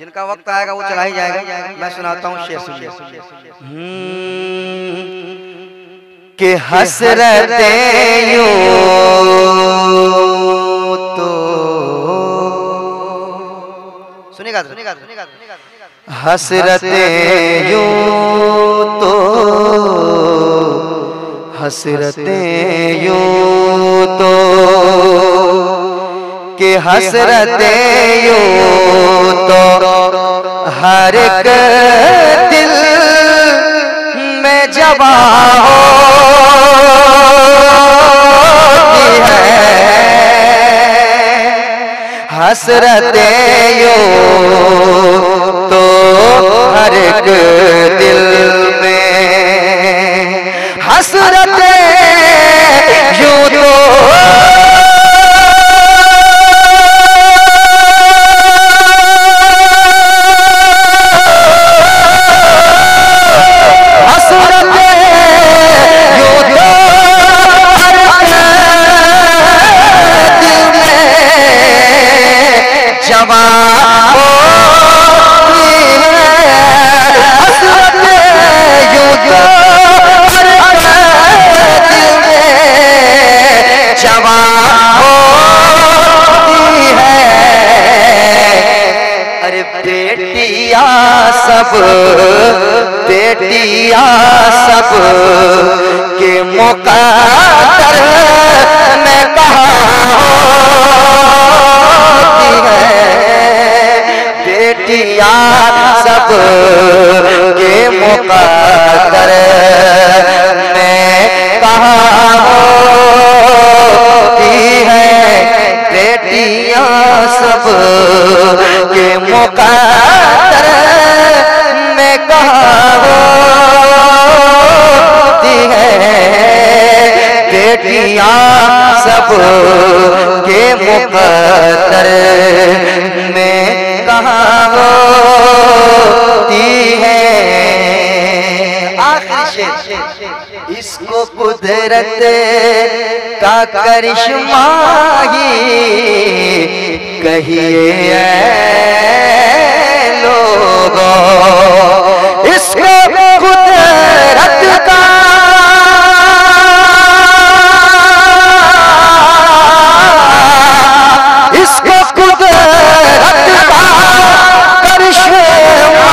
जिनका वक्त आएगा वो चला ही जाएगा। मैं सुनाता हूँ शेर सुनिए। कि हसरतें यूं तो सुनेगा हसरतें यूं तो हसरतें यूं तो कि हसरतें यूं तो हर एक दिल में जवां होती है। हसरतें यूं तो हर एक दिल में हसरतें यूं तो बेटियां सब के मुक़द्दर में कहाँ होती है। बेटियां सब के मुक़द्दर में कहाँ होती है। बेटियां सब के मुक़द्दर होती है। बेटियां सब के मुक़द्दर में कहाँ होती है। आखिरी शेर। इसको कुदरत का करिश्मा ही कहिए लोगों। इसको कुदरत का इसको कुदरत का करिश्मा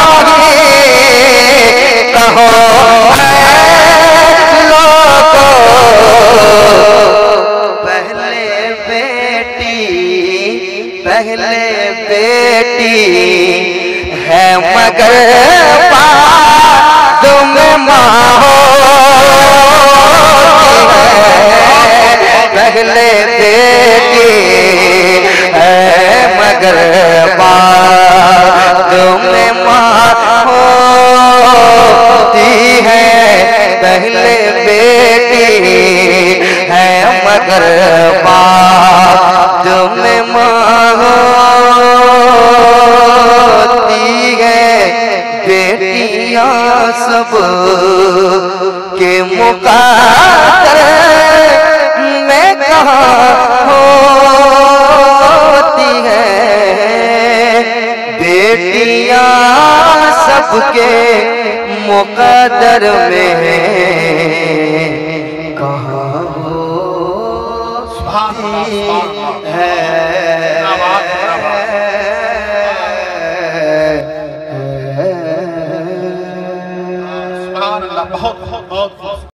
कहो लोगों। पहले बेटी है मगर बाद में माँ होती है। पहले बेटी है मगर बाद में माँ होती है। पहले बेटी है मगर बाद में माँ होती है। बेटियां सब के मुक़द्दर में कहाँ होती है। बेटियां सब के मुक़द्दर में कहाँ होती है। बहुत बहुत बहुत